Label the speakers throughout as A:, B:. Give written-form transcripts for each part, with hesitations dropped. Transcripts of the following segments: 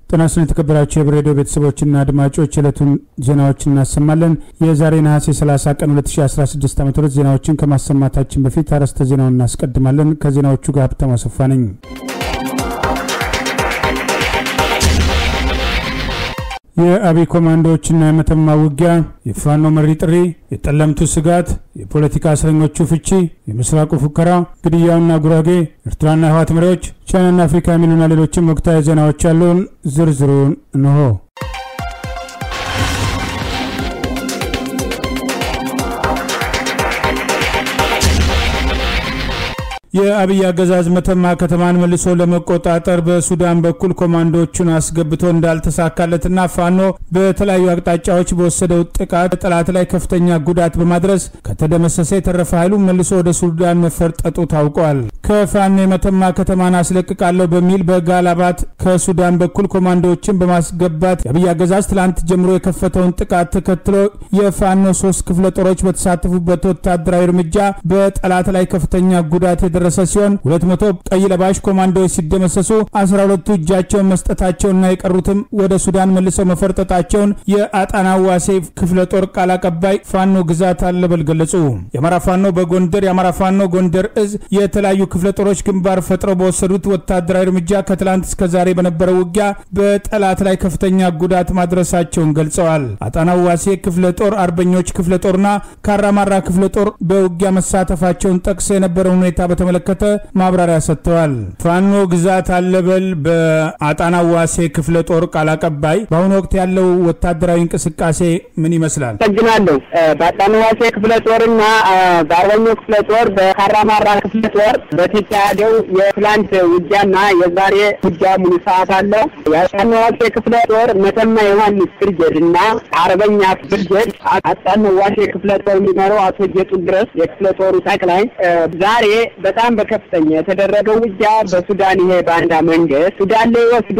A: ጤናስን የተከበራችሁ የሂበር ሬዲዮ ቤተሰቦችና አድማጮች ዕለቱን ዜናዎችን እናሰማለን። የዛሬ ነሐሴ 30 ቀን 2016 ዓ.ም ዜናዎችን ከማሰማታችን በፊት አርዕስተ ዜናውን እናስቀድማለን። ከዜናዎቹ ጋር ሀብታሙ አሰፋ ነኝ። የአብይ ኮማንዶዎችና የመተማ ውጊያ፣ የፋኖ መሪ ጥሪ፣ የጠለምቱ ስጋት፣ የፖለቲካ እስረኞቹ ፍቺ፣ የምስራቁ ፉከራ፣ ግድያውና ጉራጌ፣ ኤርትራና ህወሓት መሪዎች፣ ቻይናና አፍሪካ የሚሉና ሌሎችም ወቅታዊ ዜናዎች ያሉን ዝርዝሩን ነው። የአብይ አገዛዝ መተማ ከተማን መልሶ ለመቆጣጠር በሱዳን በኩል ኮማንዶዎቹን አስገብቶ እንዳልተሳካለትና ፋኖ በተለያዩ አቅጣጫዎች በወሰደው ጥቃት ጠላት ላይ ከፍተኛ ጉዳት በማድረስ ከተደመሰሰ የተረፈ ኃይሉ መልሶ ወደ ሱዳን መፈርጠጡ ታውቋል። ከፋኖ የመተማ ከተማን አስለቅቃለሁ በሚል በጋላባት ከሱዳን በኩል ኮማንዶዎችን በማስገባት የአብይ አገዛዝ ትላንት ጀምሮ የከፈተውን ጥቃት ተከትሎ የፋኖ 3 ክፍለ ጦሮች በተሳተፉበት ወታደራዊ እርምጃ በጠላት ላይ ከፍተኛ ጉዳት ሲሆን 200 ቀይ ለባሽ ኮማንዶዎች ሲደመሰሱ 12ቱ እጃቸውን መስጠታቸውና የቀሩትም ወደ ሱዳን መልሰው መፈርጠጣቸውን የአጣናው ዋሴ ክፍለ ጦር ቃል አቀባይ ፋኖ ግዛት አለበል ገለጹ። የአማራ ፋኖ ጎንደር እዝ የተለያዩ ክፍለ ጦሮች ግንባር ፈጥረው በወሰዱት ወታደራዊ እርምጃ ከትላንት እስከ ዛሬ በነበረው ውጊያ በጠላት ላይ ከፍተኛ ጉዳት ማድረሳቸውን ገልጸዋል። አጣናው ዋሴ ክፍለ ጦር፣ አርበኞች ክፍለ ጦርና ካራማራ ክፍለ ጦር በውጊያ መሳተፋቸውን ጠቅሰው የነበረው ሁኔታ በተመለከተ ማብራሪያ ሰጥተዋል። ፋኖ ግዛት አለበል በአጣናው ዋሴ ክፍለ ጦር ቃል አቀባይ በአሁኑ ወቅት ያለው ወታደራዊ እንቅስቃሴ ምን ይመስላል?
B: ተግናለሁ። በአጣናው ዋሴ ክፍለ ጦርና በአርበኞች ክፍለ ጦር በካራማራ ክፍለ ጦር በተካሄደው የፕላንት ውጊያና የዛሬ ውጊያ ሙሉ ሰዓት አለው። የአጣናው ዋሴ ክፍለ ጦር መተማ ዮሐንስ ብርጌድና አርበኛ ብርጌድ አጣናው ዋሴ ክፍለ ጦር የሚመራው አቶ ጌጡ ድረስ የክፍለ ጦሩ ጠቅላይ ዛሬ በጣም በከፍተኛ የተደረገው ውጊያ በሱዳን ይሄ ባንዳ መንግስት ሱዳን ላይ ወስዶ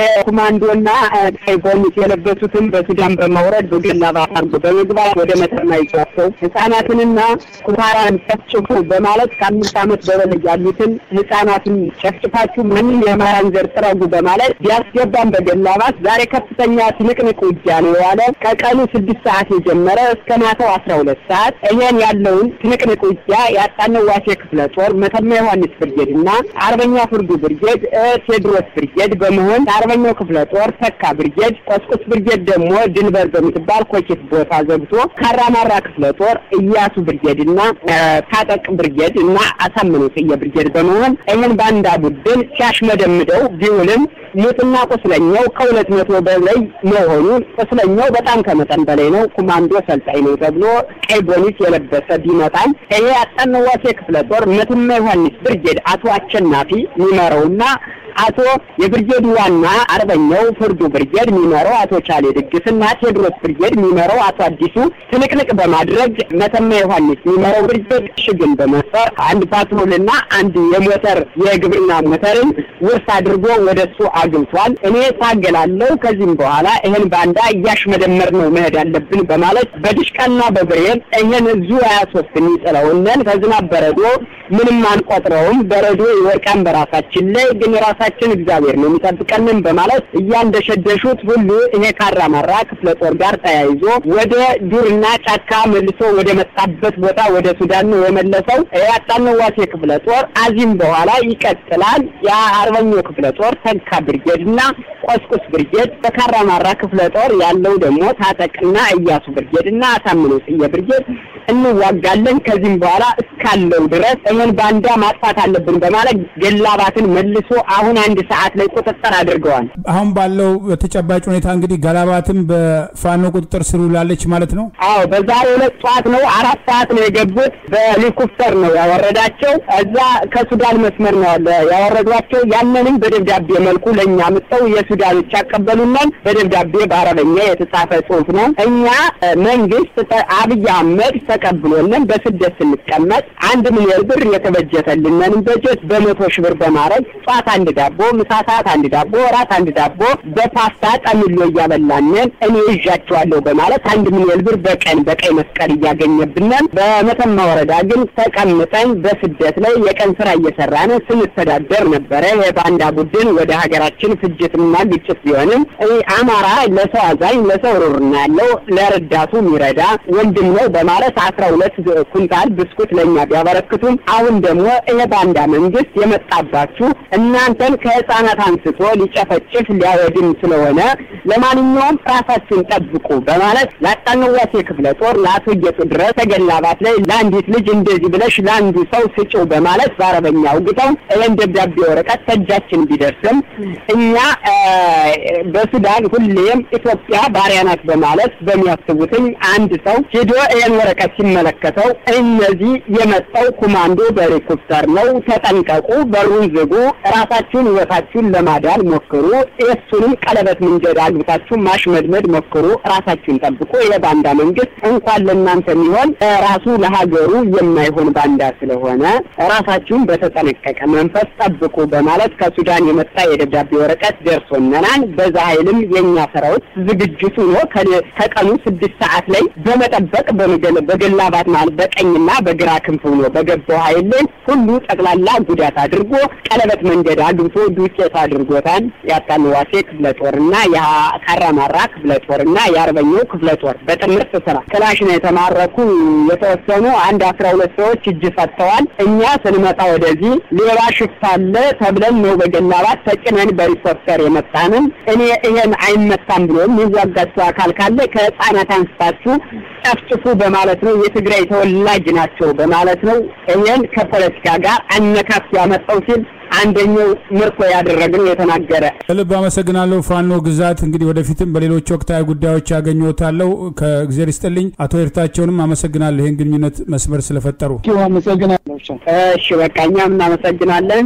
B: የኮማንዶና ሳይቦኒስ የለበሱትን በሱዳን በማውረድ በገላባት አርጎ በመግባት ወደ መተማ ይጫፈው ህፃናትንና ኩታራን ጨፍጭፉ በማለት ከ5 ዓመት በበላይ ያሉትን ህፃናትን ጨፍጭፋችሁ ምንም የማራን ዘር ጥረጉ በማለት ቢያስገባም በገላባት ዛሬ ከፍተኛ ትንቅንቅ ውጊያ ነው ያለ። ከቀኑ 6 ሰዓት የጀመረ እስከ ማታው 12 ሰዓት ይሄን ያለውን ትንቅንቅ ውጊያ ያጣነው ዋሴ ክፍለ ጦር መተማ ዮሐንስ ብርጌድና አርበኛ ፍርዱ ብርጌድ ቴድሮስ ብርጌድ በመሆን አርበኛው ክፍለ ጦር ተካ ብርጌድ ቆስቆስ ብርጌድ ደግሞ ድንበር በምትባል ኮኬት ቦታ ዘግቶ ካራማራ ክፍለ ጦር ኢያሱ ብርጌድና ታጠቅ ብርጌድ እና አሳምነው ብርጌድ በመሆን ይሄን ባንዳ ቡድን ሲያሽመደምደው ቢውልም ሙትና ቆስለኛው ከ200 በላይ መሆኑ ቆስለኛው በጣም ከመጠን በላይ ነው። ኮማንዶ ሰልጣኝ ነው ተብሎ ቀይ ቦኒስ የለበሰ ቢመጣም ይሄ አጣነው ዋሴ ክፍለ ጦር መተማ ዮሐንስ ብርጌድ አቶ አቸናፊ ሚመራውና አቶ የብርጌድ ዋና አርበኛው ፍርዱ ብርጌድ ሚመራው አቶ ቻሌ ድግስና ቴድሮስ ብርጌድ ሚመራው አቶ አዲሱ ትንቅንቅ በማድረግ መተማ ዮሐንስ ሚመራው ብርጌድ ሽግን በመፍጠር አንድ ፓትሮልና አንድ የሞተር የግብርና ሞተርን ውርስ አድርጎ ወደሱ አግብቷል። እኔ ታገላለሁ ከዚህም በኋላ ይሄን ባንዳ ያሽመደመር ነው መሄድ ያለብን በማለት በድሽቃና በብሬን ይሄን ዙ 23 የሚጥለውነን ከዝናብ በረዶ ምንም አንቆጥረውም በረዶ ይወርቃን በራሳችን ላይ ግን ራሳችን እግዚአብሔር ነው የሚጠብቀንም በማለት እያንደሸደሹት ሁሉ ይሄ ካራማራ ክፍለ ጦር ጋር ተያይዞ ወደ ዱርና ጫካ መልሶ ወደ መጣበት ቦታ ወደ ሱዳን ነው የመለሰው። ያጣነው ዋሴ ክፍለ ጦር አዚም በኋላ ይቀጥላል። ያ አርበኛው ክፍለ ጦር ተካ ብርጌድና ቆስቆስ ብርጌድ በካራማራ ክፍለ ጦር ያለው ደግሞ ታጠቅና ኢያሱ ብርጌድና አሳምነው ብርጌድ እንዋጋለን ከዚህም በኋላ እስካለው ድረስ ይሄን ባንዳ ማጥፋት አለብን በማለት ገላባትን መልሶ አሁን 1 ሰዓት ላይ ቁጥጥር አድርገዋል።
A: አሁን ባለው ተጨባጭ ሁኔታ እንግዲህ ገላባትን በፋኖ ቁጥጥር ስር ውላለች ማለት ነው።
B: አዎ በዛሬው ዕለት ጧት ነው 4 ሰዓት ነው የገቡት። በሄሊኮፕተር ነው ያወረዳቸው። እዛ ከሱዳን መስመር ነው ያወረዷቸው። ያንንም በደብዳቤ መልኩ ለኛ መጣው የሱዳኖች አቀበሉናል። በደብዳቤ በአረበኛ የተጻፈ ጽሑፍ ነው። እኛ መንግስት አብይ አህመድ ተቀብሎልን በስደት ስንቀመጥ 1 ሚሊዮን ብር የተበጀተልንን በጀት በ100 ሺህ ብር በማረግ ጧት 1 ዳቦ፣ ምሳ ሰዓት 1 ዳቦ፣ ራት 1 ዳቦ በፓስታ ጠምሎ ያበላንን እኔ ይዣቸዋለሁ በማለት 1 ሚሊዮን ብር በቀን በቀይ መስቀል ያገኘብናል። በመተማ ወረዳ ግን ተቀምጠን በስደት ላይ የቀን ስራ እየሰራን ስንተዳደር ነበር። ይሄ የባንዳ ቡድን ወደ ሀገራችን ፍጅትና ግጭት ቢሆንም አማራ ለሰው አዛኝ ለሰው ሩርና ያለው ለረዳቱ ሚረዳ ወንድም ነው በማለት 12 ኩንታል ብስኩት ለኛ ቢያበረክቱም አሁን ደግሞ የባንዳ መንግስት የመጣባችሁ እናንተን ከህፃናት አንስቶ ሊጨፈጭፍ ሊያወድም ስለሆነ ለማንኛውም ራሳችሁን ጠብቁ በማለት ላጣነዋሴ ክፍለ ጦር ለአቶ ጌጡ ድረስ ተገላባት ላይ ለአንዲት ልጅ እንደዚህ ብለሽ ለአንዱ ሰው ስጪው በማለት በአረበኛው ግጠው ደብዳቤ ወረቀት ተጃችን ቢደርስም እኛ በሱዳን ሁሌም ኢትዮጵያ ባሪያናት በማለት በሚያስቡትኝ አንድ ሰው ሄዶ ይሄን ወረቀት ሲመለከተው እነዚህ የመጣው ኮማንዶ በሄሊኮፕተር ነው ተጠንቀቁ በሩን ዝጉ ራሳችሁን ወታችሁን ለማዳን ሞክሩ እሱንም ቀለበት መንገድ አግብታችሁ ማሽመድመድ ሞክሩ ራሳችሁን ጠብቁ የባንዳ መንግስት እንኳን ለእናንተ የሚሆን ራሱ ለሀገሩ የማይሆን ባንዳ ስለሆነ ራሳችሁን በተጠነቀቀ መንፈስ ጠብቁ በማለት ከሱዳን የመጣ የደብዳቤ ወረቀት ደርሶናል በዛ ኃይልም የኛ ሰራዊት ዝግጅቱ ነው ከቀኑ 6 ሰዓት ላይ በመጠበቅ በገላባት ማለት በቀኝና በግራ ክንፍ ነው በገባው ኃይል ላይ ሁሉ ጠቅላላ ጉዳት አድርጎ ቀለበት መንገድ አግብቶ ዱቄት አድርጎታል ያጣነዋሴ ክፍለ ጦርና ያካራማራ ክፍለ ጦርና ያርበኛው ክፍለ ጦር በጥምርት ስራ ክላሽ ነው የተማረኩ የተወሰኑ 12 ሰዎች እጅ ፈተዋል እኛ ስንመጣ ወደዚህ ሌላ ሽፍታለ ተብለን ነው በገላባት ተጭነን በሪፖርተር የመጣንን እኔ ይሄን አይመጣም ብሎ የሚዋጋቸው አካል ካለ ከህፃናት አንስታችሁ ጨፍጭፉ በማለት ነው የትግራይ ተወላጅ ናቸው በማለት ነው እኛን ከፖለቲካ ጋር አነካፍ ያመጣው ሲል አንደኛው ምርኮ ያደረግነው የተናገረ
A: ልብ አመሰግናለሁ ፋኖ ግዛት እንግዲህ ወደፊትም በሌሎች ወቅታዊ ጉዳዮች ያገኙታለው ከእግዚአብሔር ይስጥልኝ አቶ ኤርታቸውንም አመሰግናለሁ ይሄን ግንኙነት መስመር ስለፈጠሩ
B: አመሰግናለሁ እሺ በቃኛም እናመሰግናለን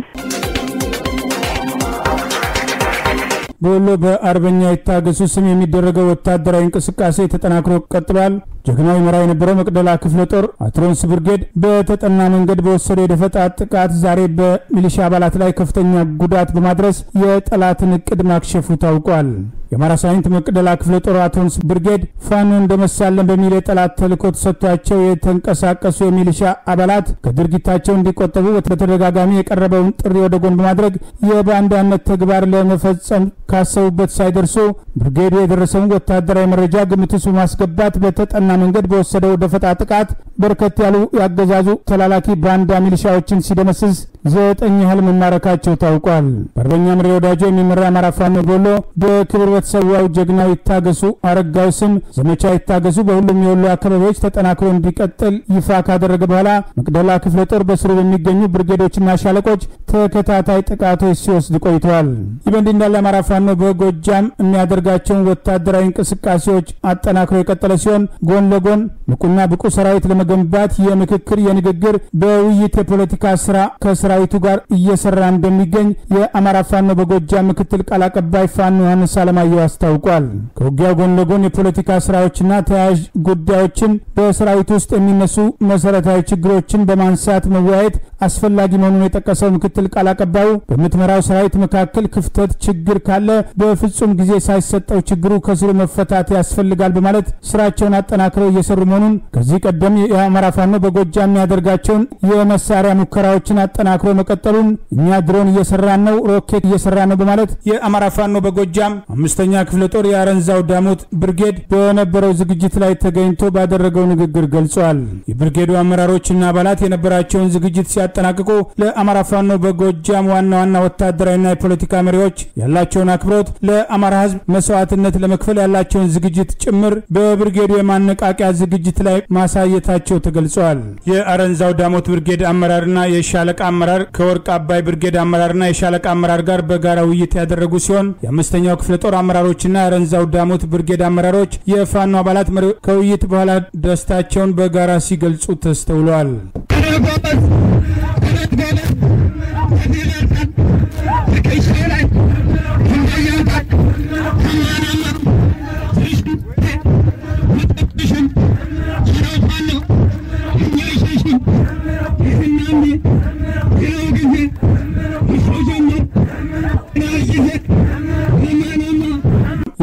A: በወሎ በአርበኛ ይታገሱ ስም የሚደረገው ወታደራዊ እንቅስቃሴ ተጠናክሮ ቀጥሏል ጀግናው መራ የነበረው መቅደላ ክፍለ ጦር አትሮንስ ብርጌድ በተጠና መንገድ በወሰደው የደፈጣ ጥቃት ዛሬ በሚሊሻ አባላት ላይ ከፍተኛ ጉዳት በማድረስ የጠላትን እቅድ ማክሸፉ ታውቋል የአማራ ሳይንት መቅደላ ክፍለ ጦር አትሮንስ ብርጌድ ፋኖ እንደመሳለን በሚል የጠላት ተልዕኮ ተሰጥቷቸው የተንቀሳቀሱ የሚሊሻ አባላት ከድርጊታቸው እንዲቆጠቡ በተደጋጋሚ የቀረበውን ጥሪ ወደ ጎን በማድረግ የባንዳነት ተግባር ለመፈጸም ካሰቡበት ሳይደርሱ ብርጌዱ የደረሰውን ወታደራዊ መረጃ ግምት ውስጥ በማስገባት በተጠና መንገድ በወሰደው ደፈጣ ጥቃት በርከት ያሉ ያገዛዙ ተላላኪ ባንዳ ሚሊሻዎችን ሲደመስስ 9 ያህል መማረካቸው ታውቋል በአርበኛ ምሬ ወዳጆ የሚመራ አማራ ፋኖ ቦሎ በክብር በተሰዋው ጀግናው ይታገሱ አረጋው ስም ዘመቻ ይታገሱ በሁሉም የወሎ አካባቢዎች ተጠናክሮ እንዲቀጥል ይፋ ካደረገ በኋላ መቅደላ ክፍለ ጦር በስሩ በሚገኙ ብርጌዶችና ሻለቆች ተከታታይ ጥቃቶች ሲወስድ ቆይተዋል ይበንድ እንዳለ አማራ ፋኖ በጎጃም የሚያደርጋቸውን ወታደራዊ እንቅስቃሴዎች አጠናክሮ የቀጠለ ሲሆን ጎን ለጎን ንቁና ብቁ ሰራዊት ለመገንባት የምክክር የንግግር በውይይት የፖለቲካ ስራ ከሰራዊቱ ጋር እየሰራ እንደሚገኝ የአማራ ፋኖ በጎጃም ምክትል ቃል አቀባይ ፋኖ ዮሐንስ አለማየሁ አስታውቋል ከውጊያው ጎን ለጎን የፖለቲካ ስራዎችና ተያያዥ ጉዳዮችን በሰራዊቱ ውስጥ የሚነሱ መሰረታዊ ችግሮችን በማንሳት መወያየት አስፈላጊ መሆኑን የጠቀሰው ምክትል ቃል አቀባዩ በመትመራው ሰራዊት መካከል ክፍተት ችግር ካለ በፍጹም ጊዜ ሳይሰጠው ችግሩ ከስሩ መፈታት ያስፈልጋል በማለት ስራቸውን አጠናክረው እየሰሩ መሆኑን ከዚህ ቀደም የአማራ ፋኖ በጎጃም የሚያደርጋቸውን የመሳሪያ ሙከራዎችን አጠናክሮ መቀጠሉን እኛ ድሮን እየሰራን ነው ሮኬት እየሰራን ነው በማለት የአማራ ፋኖ በጎጃም 5ኛ ክፍለ ጦር የአረንዛው ዳሞት ብርጌድ በነበረው ዝግጅት ላይ ተገኝቶ ባደረገው ንግግር ገልጿል የብርጌዱ አመራሮችና አባላት የነበራቸውን ዝግጅት ሲያጠናቅቁ ለአማራ ፋኖ በጎጃም ዋና ወታደራዊና የፖለቲካ መሪዎች ያላቸውን አክብሮት ለአማራ ህዝብ መስዋዕትነት ለመክፈል ያላቸውን ዝግጅት ጭምር በብርጌዱ የማነቃቂያ ዝግጅት ላይ ማሳየታቸው ተገልጿል የአረንዛው ዳሞት ብርጌድ አመራርና የሻለቃ አመራር ከወርቅ አባይ ብርጌድ አመራርና የሻለቃ አመራር ጋር በጋራ ውይይት ያደረጉ ሲሆን የ5ኛው ክፍለ ጦር አመራሮችና የአረንዛው ዳሞት ብርጌድ አመራሮች የፋኖ አባላት ከውይይት በኋላ ደስታቸውን በጋራ ሲገልጹ ተስተውለዋል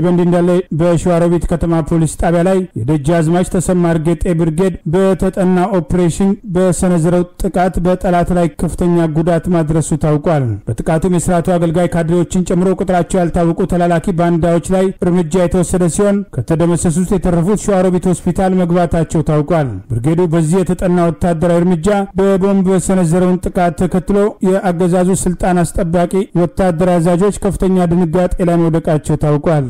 A: በእንዲህ እንዳለ በሸዋሮቢት ከተማ ፖሊስ ጣቢያ ላይ የደጃዝማች ተሰማ እርጌጤ ብርጌድ በተጠና ኦፕሬሽን በሰነዘረው ጥቃት በጠላት ላይ ከፍተኛ ጉዳት ማድረሱ ታውቋል። በጥቃቱም የሥርዓቱ አገልጋይ ካድሬዎችን ጨምሮ ቁጥራቸው ያልታወቁ ተላላኪ ባንዳዎች ላይ እርምጃ የተወሰደ ሲሆን ከተደመሰሱት የተረፉት ሸዋሮቢት ሆስፒታል መግባታቸው ታውቋል። ብርጌዱ በዚህ የተጠና ወታደራዊ እርምጃ በቦምብ በሰነዘረውን ጥቃት ተከትሎ የአገዛዙ ስልጣን አስጠባቂ ወታደራዊ አዛዦች ከፍተኛ ድንጋጤ ላይ መውደቃቸው ታውቋል።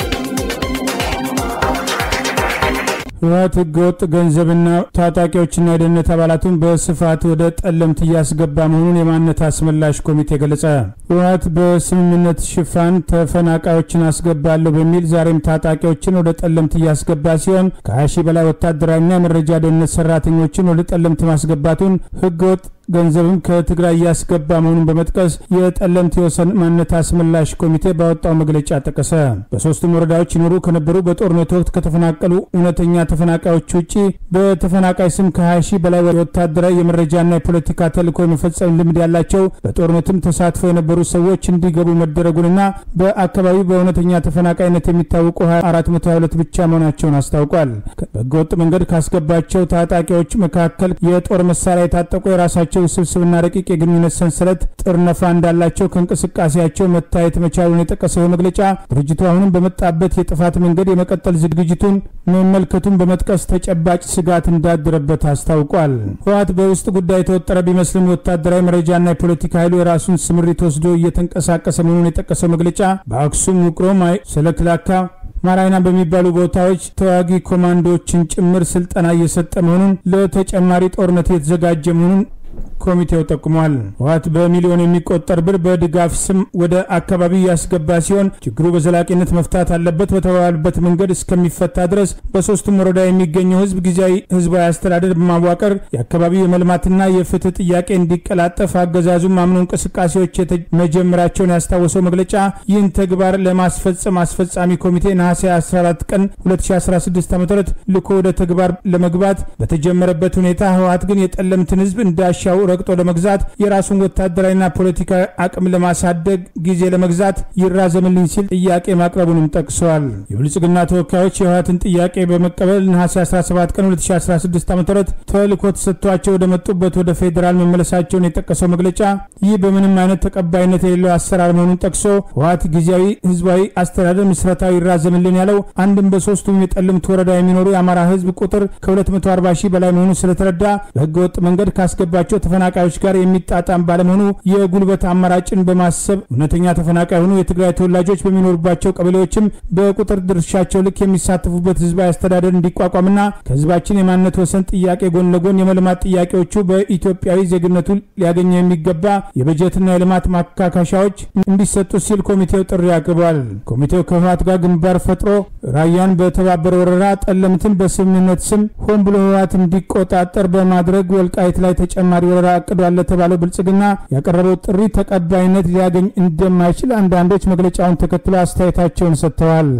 A: ህወሓት ህገወጥ ገንዘብና ታጣቂዎችና የደህንነት አባላቱን በስፋት ወደ ጠለምት ያስገባ መሆኑን የማንነት አስመላሽ ኮሚቴ ገለጸ። ህወሓት በስምምነት ሽፋን ተፈናቃዮችን አስገባለሁ በሚል ዛሬም ታጣቂዎችን ወደ ጠለምት ያስገባ ሲሆን ከ20 በላይ ወታደራዊና መረጃ ደህንነት ሰራተኞችን ወደ ጠለምት ማስገባቱን ህገወጥ ገንዘብም ከትግራይ ያስገባ መሆኑን በመጥቀስ የጠለምት የወሰን ማንነት አስመላሽ ኮሚቴ ባወጣው መግለጫ ጠቀሰ። በሶስቱም ወረዳዎች ይኖሩ ከነበሩ በጦርነት ወቅት ከተፈናቀሉ እውነተኛ ተፈናቃዮች ውጪ በተፈናቃይ ስም ከ20 በላይ ወታደራዊ የመረጃና የፖለቲካ ተልዕኮ የመፈጸም ልምድ ያላቸው በጦርነትም ተሳትፎ የነበሩ ሰዎች እንዲገቡ መደረጉንና በአካባቢው በእውነተኛ ተፈናቃይነት የሚታወቁ 422 ብቻ መሆናቸውን አስታውቋል። በህገወጥ መንገድ ካስገባቸው ታጣቂዎች መካከል የጦር መሳሪያ የታጠቁ የራሳቸው ስብስብና ረቂቅ የግንኙነት ሰንሰለት ጥርነፋ እንዳላቸው ከእንቅስቃሴያቸው መታየት መቻሉን የጠቀሰው መግለጫ ድርጅቱ አሁንም በመጣበት የጥፋት መንገድ የመቀጠል ዝግጅቱን መመልከቱን በመጥቀስ ተጨባጭ ስጋት እንዳደረበት አስታውቋል። ህወሓት በውስጥ ጉዳይ ተወጠረ ቢመስልም ወታደራዊ መረጃና የፖለቲካ ኃይሉ የራሱን ስምሪት ወስዶ እየተንቀሳቀሰ መሆኑን የጠቀሰው መግለጫ በአክሱም ውቅሮማይ ሰለክላካ ማራይና በሚባሉ ቦታዎች ተዋጊ ኮማንዶዎችን ጭምር ስልጠና እየሰጠ መሆኑን ለተጨማሪ ጦርነት የተዘጋጀ መሆኑን ኮሚቴው ጠቁሟል። ህወሓት በሚሊዮን የሚቆጠር ብር በድጋፍ ስም ወደ አካባቢው ያስገባ ሲሆን ችግሩ በዘላቂነት መፍታት አለበት በተባለበት መንገድ እስከሚፈታ ድረስ በሶስቱም ወረዳ የሚገኘው ህዝብ ጊዜያዊ ህዝባዊ አስተዳደር በማዋቀር የአካባቢው የመልማትና የፍትህ ጥያቄ እንዲቀላጠፍ አገዛዙ ማምኖ እንቅስቃሴዎች መጀመራቸውን ያስታወሰው መግለጫ ይህን ተግባር ለማስፈጸም አስፈጻሚ ኮሚቴ ነሐሴ 14 ቀን 2016 ዓ.ም ልኮ ወደ ተግባር ለመግባት በተጀመረበት ሁኔታ ህወሓት ግን የጠለምትን ህዝብ እንዳሻው ረግጦ ለመግዛት የራሱን ወታደራዊና ፖለቲካዊ አቅም ለማሳደግ ጊዜ ለመግዛት ይራዘምልኝ ሲል ጥያቄ ማቅረቡንም ጠቅሰዋል። የብልጽግና ተወካዮች የህወሓትን ጥያቄ በመቀበል ነሐሴ 17 ቀን 2016 ዓ.ም ተልዕኮ ተሰጥቷቸው ወደ መጡበት ወደ ፌዴራል መመለሳቸውን የጠቀሰው መግለጫ ይህ በምንም አይነት ተቀባይነት የሌለው አሰራር መሆኑን ጠቅሶ ህወሓት ጊዜያዊ ህዝባዊ አስተዳደር ምስረታዊ ይራዘምልን ያለው አንድም በሶስቱም የጠለምት ወረዳ የሚኖሩ የአማራ ህዝብ ቁጥር ከ240 ሺህ በላይ መሆኑ ስለተረዳ በህገወጥ መንገድ ካስገባቸው ተፈናቃዮች ጋር የሚጣጣም ባለመሆኑ የጉልበት አማራጭን በማሰብ እውነተኛ ተፈናቃይ ሆኑ የትግራይ ተወላጆች በሚኖርባቸው ቀበሌዎችም በቁጥር ድርሻቸው ልክ የሚሳተፉበት ህዝባዊ አስተዳደር እንዲቋቋምና ከህዝባችን የማንነት ወሰን ጥያቄ ጎን ለጎን የመልማት ጥያቄዎቹ በኢትዮጵያዊ ዜግነቱ ሊያገኘው የሚገባ የበጀትና የልማት ማካካሻዎች እንዲሰጡ ሲል ኮሚቴው ጥሪ አቅርቧል። ኮሚቴው ከህወሓት ጋር ግንባር ፈጥሮ ራያን በተባበረ ወረራ ጠለምትን በስምምነት ስም ሆን ብሎ ህወሓት እንዲቆጣጠር በማድረግ ወልቃይት ላይ ተጨማሪ ወረራ አቅዷል ለተባለው ብልጽግና ያቀረበው ጥሪ ተቀባይነት ሊያገኝ እንደማይችል አንዳንዶች መግለጫውን ተከትሎ አስተያየታቸውን ሰጥተዋል።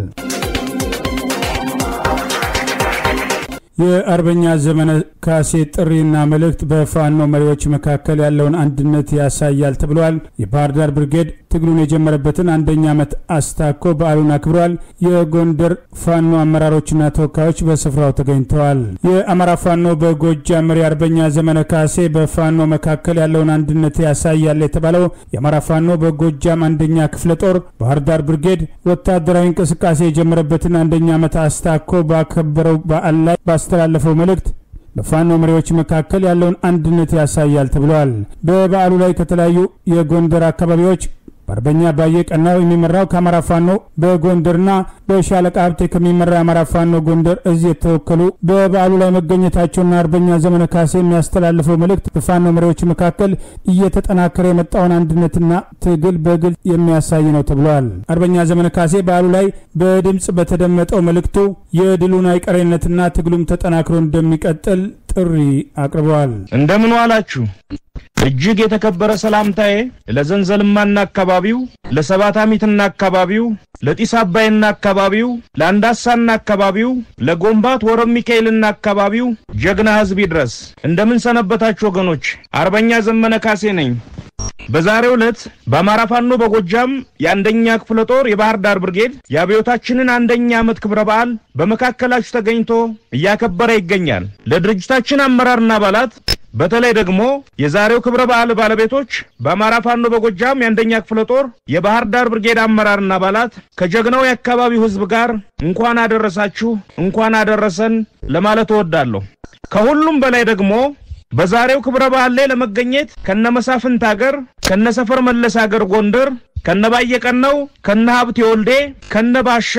A: የአርበኛ ዘመነ ካሴ ጥሪና መልእክት በፋኖ መሪዎች መካከል ያለውን አንድነት ያሳያል ተብሏል። የባህር ዳር ብርጌድ ትግሉን የጀመረበትን አንደኛ ዓመት አስታኮ በዓሉን አክብሯል። የጎንደር ፋኖ አመራሮችና ተወካዮች በስፍራው ተገኝተዋል። የአማራ ፋኖ በጎጃም መሪ አርበኛ ዘመነ ካሴ በፋኖ መካከል ያለውን አንድነት ያሳያል የተባለው የአማራ ፋኖ በጎጃም አንደኛ ክፍለ ጦር ባህር ዳር ብርጌድ ወታደራዊ እንቅስቃሴ የጀመረበትን አንደኛ ዓመት አስታኮ ባከበረው በዓል ላይ ባስተላለፈው መልእክት በፋኖ መሪዎች መካከል ያለውን አንድነት ያሳያል ተብሏል። በበዓሉ ላይ ከተለያዩ የጎንደር አካባቢዎች በአርበኛ ባየቀናው የሚመራው ከአማራ ፋኖ በጎንደርና በሻለቃ ሀብቴ ከሚመራ የአማራ ፋኖ ጎንደር እዚህ የተወከሉ በበዓሉ ላይ መገኘታቸውና አርበኛ ዘመነ ካሴ የሚያስተላልፈው መልእክት በፋኖ መሪዎች መካከል እየተጠናከረ የመጣውን አንድነትና ትግል በግልጽ የሚያሳይ ነው ተብሏል። አርበኛ ዘመነ ካሴ በዓሉ ላይ በድምጽ በተደመጠው መልእክቱ የድሉን አይቀሬነትና ትግሉም ተጠናክሮ እንደሚቀጥል ጥሪ አቅርበዋል።
C: እንደምን ዋላችሁ? እጅግ የተከበረ ሰላምታዬ ለዘንዘልማና አካባቢው፣ ለሰባታሚትና አካባቢው፣ ለጢስ አባይና አካባቢው፣ ለአንዳሳና አካባቢው፣ ለጎምባት ወረም ሚካኤልና አካባቢው ጀግና ህዝብ ይድረስ። እንደምን ሰነበታችሁ ወገኖች? አርበኛ ዘመነ ካሴ ነኝ። በዛሬው ዕለት በአማራ ፋኖ በጎጃም የአንደኛ ክፍለ ጦር የባህር ዳር ብርጌድ የአብዮታችንን አንደኛ ዓመት ክብረ በዓል በመካከላችሁ ተገኝቶ እያከበረ ይገኛል። ለድርጅታችን አመራርና አባላት በተለይ ደግሞ የዛሬው ክብረ በዓል ባለቤቶች በአማራ ፋኖ በጎጃም የአንደኛ ክፍለ ጦር የባህር ዳር ብርጌድ አመራርና አባላት ከጀግናው የአካባቢው ህዝብ ጋር እንኳን አደረሳችሁ እንኳን አደረሰን ለማለት እወዳለሁ። ከሁሉም በላይ ደግሞ በዛሬው ክብረ በዓል ላይ ለመገኘት ከነመሳፍንት ሀገር ከነሰፈር መለስ ሀገር ጎንደር ከነባየቀነው ከነሀብቴ ወልዴ ከነባሻ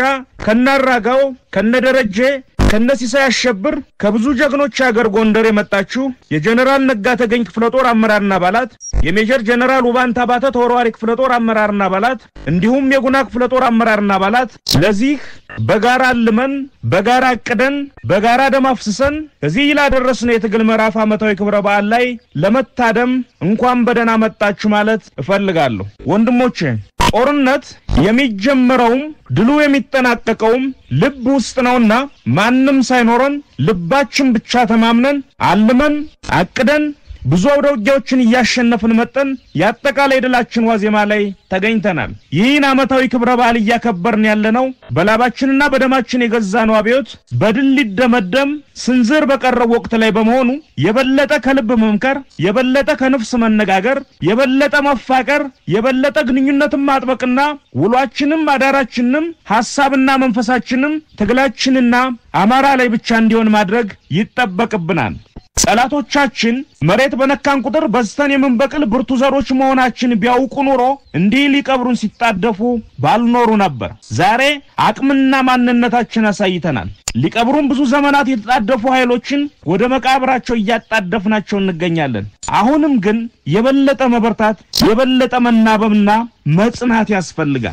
C: ከነራጋው ከነደረጀ ከነሲሳይ አሸብር ከብዙ ጀግኖች ሀገር ጎንደር የመጣችሁ የጀነራል ነጋ ተገኝ ክፍለ ጦር አመራርና አባላት የሜጀር ጀነራል ውባንታ ባተ ተወርዋሪ ክፍለ ጦር አመራርና አባላት እንዲሁም የጉና ክፍለ ጦር አመራርና አባላት ለዚህ በጋራ ልመን በጋራ አቅደን በጋራ ደም አፍስሰን እዚህ ላደረስነው የትግል ምዕራፍ ዓመታዊ ክብረ በዓል ላይ ለመታደም እንኳን በደህና መጣችሁ ማለት እፈልጋለሁ። ወንድሞቼ ጦርነት የሚጀምረውም ድሉ የሚጠናቀቀውም ልብ ውስጥ ነውና ማንንም ሳይኖረን ልባችን ብቻ ተማምነን አልመን አቅደን ብዙ አውደውጊያዎችን ያሸነፍን መጠን ያጠቃላይ ድላችን ዋዜማ ላይ ተገኝተናል። ይህን ዓመታዊ ክብረ በዓል ያከበርን ያለነው በላባችንና በደማችን የገዛነው አብዮት በድል ሊደመደም ስንዝር በቀረው ወቅት ላይ በመሆኑ የበለጠ ከልብ መምከር የበለጠ ከነፍስ መነጋገር የበለጠ መፋቀር የበለጠ ግንኙነትን ማጥበቅና ውሏችንም አዳራችንም ሐሳብና መንፈሳችንም ትግላችንና አማራ ላይ ብቻ እንዲሆን ማድረግ ይጠበቅብናል። ጸላቶቻችን መሬት በነካን ቁጥር በስተን የምንበቅል ብርቱ ዘሮች መሆናችን ቢያውቁ ኖሮ እንዲህ ሊቀብሩን ሲጣደፉ ባልኖሩ ነበር። ዛሬ አቅምና ማንነታችን አሳይተናል። ሊቀብሩን ብዙ ዘመናት የተጣደፉ ኃይሎችን ወደ መቃብራቸው ያጣደፍናቸው እንገኛለን። አሁንም ግን የበለጠ መበርታት የበለጠ መናበብና መጽናት ያስፈልጋል።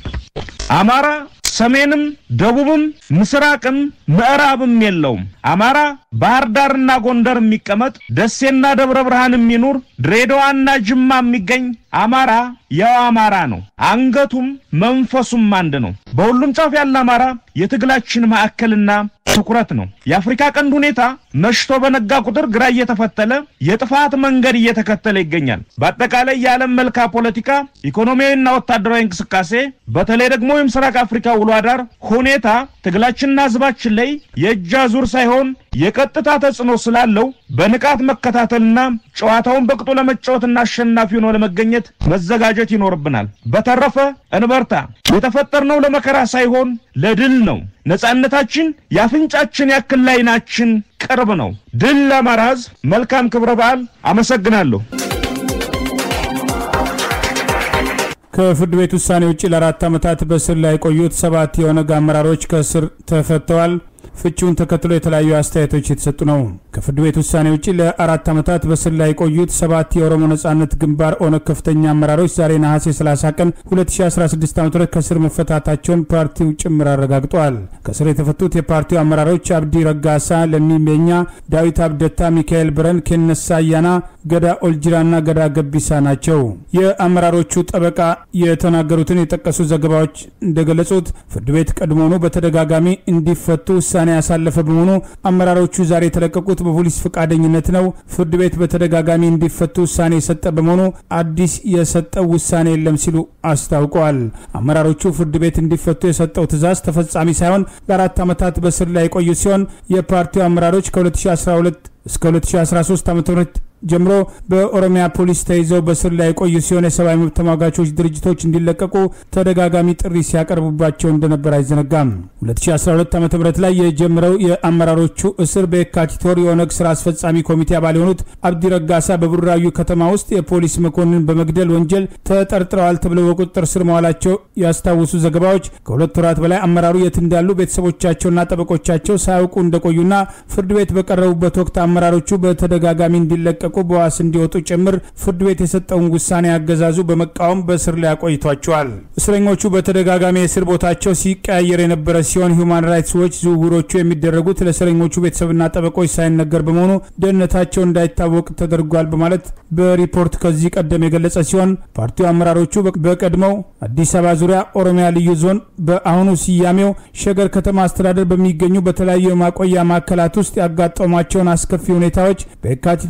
C: አማራ ሰሜንም ደቡብም ምስራቅም ምዕራብም የለውም። አማራ ባህር ዳርና ጎንደር የሚቀመጥ ደሴና ደብረ ብርሃን የሚኖር ድሬዳዋና ጅማ የሚገኝ አማራ ያው አማራ ነው። አንገቱም መንፈሱም አንድ ነው። በሁሉም ጫፍ ያለ አማራ የትግላችን ማዕከልና ትኩረት ነው። የአፍሪካ ቀንድ ሁኔታ መሽቶ በነጋ ቁጥር ግራ እየተፈተለ የጥፋት መንገድ እየተከተለ ይገኛል። በአጠቃላይ የዓለም መልካ ፖለቲካ ኢኮኖሚያዊና ወታደራዊ እንቅስቃሴ በተለይ ደግሞ የምስራቅ አፍሪካ ውሎ አዳር ሁኔታ ትግላችንና ህዝባችን ላይ የእጅ አዙር ሳይሆን የቀጥታ ተጽዕኖ ስላለው በንቃት መከታተልና ጨዋታውን በቅጡ ለመጫወትና አሸናፊ ሆኖ ለመገኘት መዘጋጀት ይኖርብናል። በተረፈ እንበርታ። የተፈጠርነው ለመከራ ሳይሆን ለድል ነው። ነፃነታችን ያፍንጫችን ያክል ላይናችን ቅርብ ነው። ድል ለአማራ ሕዝብ። መልካም ክብረ በዓል። አመሰግናለሁ።
A: ከፍርድ ቤት ውሳኔ ውጪ ለ4 ዓመታት በስር ላይ ቆዩት 7 የኦነግ አመራሮች ከስር ተፈተዋል። ፍቺውን ተከትሎ የተለያዩ አስተያየቶች የተሰጡ ነው። ከፍርድ ቤት ውሳኔ ውጪ ለ4 ዓመታት በስር ላይ ቆዩት 7 የኦሮሞ ነጻነት ግንባር ኦነግ ከፍተኛ አመራሮች ዛሬ ነሐሴ 30 ቀን 2016 ዓ.ም ከስር መፈታታቸውን ፓርቲው ጭምር አረጋግጧል። ከስር የተፈቱት የፓርቲው አመራሮች አብዲ ረጋሳ፣ ለሚሜኛ፣ ዳዊት አብደታ፣ ሚካኤል ብረን፣ ኬነሳ አያና፣ ገዳ ኦልጅራና ገዳ ገቢሳ ናቸው። የአመራሮቹ ጠበቃ የተናገሩትን የጠቀሱ ዘገባዎች እንደገለጹት ፍርድ ቤት ቀድሞውኑ በተደጋጋሚ እንዲፈቱ ውሳኔ ያሳለፈ በመሆኑ አመራሮቹ ዛሬ የተለቀቁት በፖሊስ ፍቃደኝነት ነው። ፍርድ ቤት በተደጋጋሚ እንዲፈቱ ውሳኔ የሰጠ በመሆኑ አዲስ የሰጠው ውሳኔ የለም ሲሉ አስታውቀዋል። አመራሮቹ ፍርድ ቤት እንዲፈቱ የሰጠው ትዕዛዝ ተፈጻሚ ሳይሆን ለ4 ዓመታት በስር ላይ ቆዩ ሲሆን የፓርቲው አመራሮች ከ2012 እስከ 2013 ዓ.ም ጀምሮ በኦሮሚያ ፖሊስ ተይዘው በስር ላይ ቆዩ ሲሆን የሰብአዊ መብት ተሟጋቾች ድርጅቶች እንዲለቀቁ ተደጋጋሚ ጥሪ ሲያቀርቡባቸው እንደነበር አይዘነጋም። 2012 ዓ.ም ላይ የጀመረው የአመራሮቹ እስር በየካቲት ወር የኦነግ ስራ አስፈጻሚ ኮሚቴ አባል የሆኑት አብዲ ረጋሳ በቡራዩ ከተማ ውስጥ የፖሊስ መኮንን በመግደል ወንጀል ተጠርጥረዋል ተብለው በቁጥጥር ስር መዋላቸው ያስታወሱ ዘገባዎች ከ2 ወራት በላይ አመራሩ የት እንዳሉ ቤተሰቦቻቸውና ጠበቆቻቸው ሳያውቁ እንደቆዩና ፍርድ ቤት በቀረቡበት ወቅት አመራሮቹ በተደጋጋሚ እንዲለቀቁ በዋስ እንዲወጡ ጭምር ፍርድ ቤት የሰጠውን ውሳኔ አገዛዙ በመቃወም በስር ላይ አቆይቷቸዋል። እስረኞቹ በተደጋጋሚ የስር ቦታቸው ሲቀያየር የነበረ ሲሆን ሂውማን ራይትስ ዎች ዝውውሮቹ የሚደረጉት ለእስረኞቹ ቤተሰብና ጠበቆች ሳይነገር በመሆኑ ደህንነታቸው እንዳይታወቅ ተደርጓል በማለት በሪፖርት ከዚህ ቀደም የገለጸ ሲሆን ፓርቲው አመራሮቹ በቀድሞው አዲስ አበባ ዙሪያ ኦሮሚያ ልዩ ዞን በአሁኑ ሲያሜው ሸገር ከተማ አስተዳደር በሚገኙ በተለያዩ ማቆያ ማዕከላት ውስጥ ያጋጠሟቸውን አስከፊ ሁኔታዎች በየካቲት 2014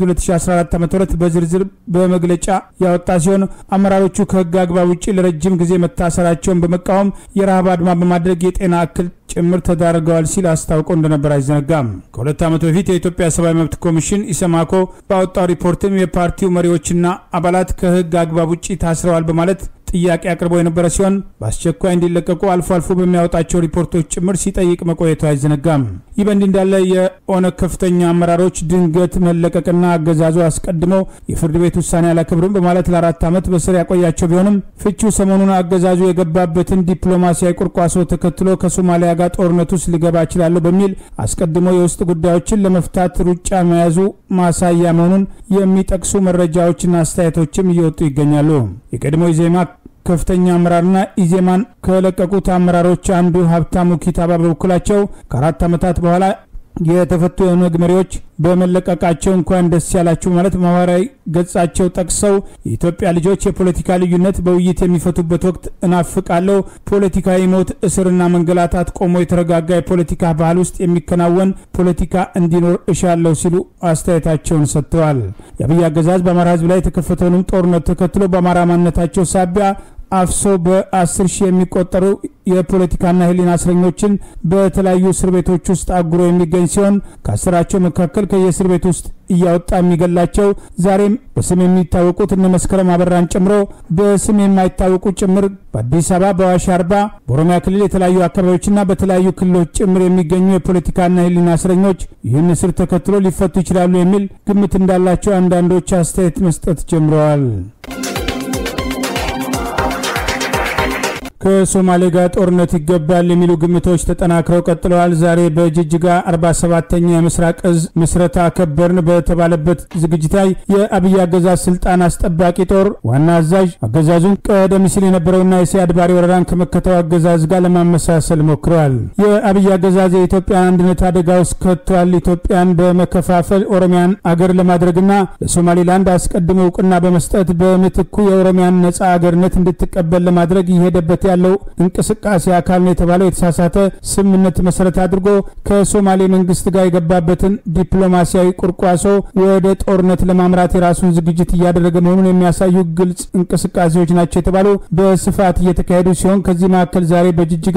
A: 2014 ዓ.ም በዝርዝር በመግለጫ ያወጣ ሲሆን አመራሮቹ ከህግ አግባብ ውጪ ለረጅም ጊዜ መታሰራቸውን በመቃወም የረሃብ አድማ በማድረግ የጤና እክል ጭምር ተዳርገዋል ሲል አስታውቆ እንደነበር አይዘነጋም። ከሁለት ዓመት በፊት የኢትዮጵያ ሰብአዊ መብት ኮሚሽን ኢሰማኮ ባወጣው ሪፖርትም የፓርቲው መሪዎችና አባላት ከህግ አግባብ ውጪ ታስረዋል በማለት ጥያቄ አቅርቦ የነበረ ሲሆን በአስቸኳይ እንዲለቀቁ አልፎ አልፎ በሚያወጣቸው ሪፖርቶች ጭምር ሲጠይቅ መቆየቱ አይዘነጋም። ይህ በእንዲህ እንዳለ የኦነግ ከፍተኛ አመራሮች ድንገት መለቀቅና አገዛዙ አስቀድሞ የፍርድ ቤት ውሳኔ አላከብርም በማለት ለ4 ዓመት በስር ያቆያቸው ቢሆንም ፍቺው ሰሞኑን አገዛዙ የገባበትን ዲፕሎማሲያዊ ቁርቋሶ ተከትሎ ከሶማሊያ ጋር ጦርነት ውስጥ ሊገባ ይችላል በሚል አስቀድሞ የውስጥ ጉዳዮችን ለመፍታት ሩጫ መያዙ ማሳያ መሆኑን የሚጠቅሱ መረጃዎችና አስተያየቶችም እየወጡ ይገኛሉ። የቀድሞ ኢዜማ ከፍተኛ አመራርና ኢዜማን ከለቀቁት አመራሮች አንዱ ሀብታሙ ኪታባ በበኩላቸው ከ4 ዓመታት በኋላ የተፈቱ የኦነግ መሪዎች በመለቀቃቸው እንኳን ደስ ያላችሁ ማለት ማህበራዊ ገጻቸው ጠቅሰው የኢትዮጵያ ልጆች የፖለቲካ ልዩነት በውይይት የሚፈቱበት ወቅት እናፍቃለሁ፣ ፖለቲካዊ ሞት፣ እስርና መንገላታት ቆሞ የተረጋጋ የፖለቲካ ባህል ውስጥ የሚከናወን ፖለቲካ እንዲኖር እሻለሁ ሲሉ አስተያየታቸውን ሰጥተዋል። የአብይ አገዛዝ በአማራ ህዝብ ላይ የተከፈተውን ጦርነት ተከትሎ በአማራ ማንነታቸው ሳቢያ አፍሶ በ10 ሺህ የሚቆጠሩ የፖለቲካና ህሊና እስረኞችን በተለያዩ እስር ቤቶች ውስጥ አጉሮ የሚገኝ ሲሆን ከአስራቸው መካከል ከየእስር ቤት ውስጥ እያወጣ የሚገላቸው ዛሬም በስም የሚታወቁት እነ መስከረም አበራን ጨምሮ በስም የማይታወቁ ጭምር በአዲስ አበባ፣ በአዋሽ አርባ፣ በኦሮሚያ ክልል የተለያዩ አካባቢዎችና በተለያዩ ክልሎች ጭምር የሚገኙ የፖለቲካና ህሊና እስረኞች ይህን እስር ተከትሎ ሊፈቱ ይችላሉ የሚል ግምት እንዳላቸው አንዳንዶች አስተያየት መስጠት ጀምረዋል። ከሶማሌ ጋር ጦርነት ይገባል የሚሉ ግምቶች ተጠናክረው ቀጥለዋል። ዛሬ በጅጅጋ 47ኛ የምስራቅ እዝ ምስረታ ከበርን በተባለበት ዝግጅት ላይ የአብይ አገዛዝ ስልጣን አስጠባቂ ጦር ዋና አዛዥ አገዛዙን ቀደም ሲል የነበረውና የሲያድ ባሬ ወረራን ከመከተው አገዛዝ ጋር ለማመሳሰል ሞክረዋል። የአብይ አገዛዝ የኢትዮጵያን አንድነት አደጋ ውስጥ ከቷል፣ ኢትዮጵያን በመከፋፈል ኦሮሚያን አገር ለማድረግና ለሶማሌላንድ አስቀድሞ እውቅና በመስጠት በምትኩ የኦሮሚያን ነጻ አገርነት እንድትቀበል ለማድረግ ይሄደበት ያለው እንቅስቃሴ አካል ነው የተባለው የተሳሳተ ስምምነት መሰረት አድርጎ ከሶማሌ መንግስት ጋር የገባበትን ዲፕሎማሲያዊ ቁርቋሶ ወደ ጦርነት ለማምራት የራሱን ዝግጅት እያደረገ መሆኑን የሚያሳዩ ግልጽ እንቅስቃሴዎች ናቸው የተባሉ በስፋት እየተካሄዱ ሲሆን ከዚህ መካከል ዛሬ በጅጅጋ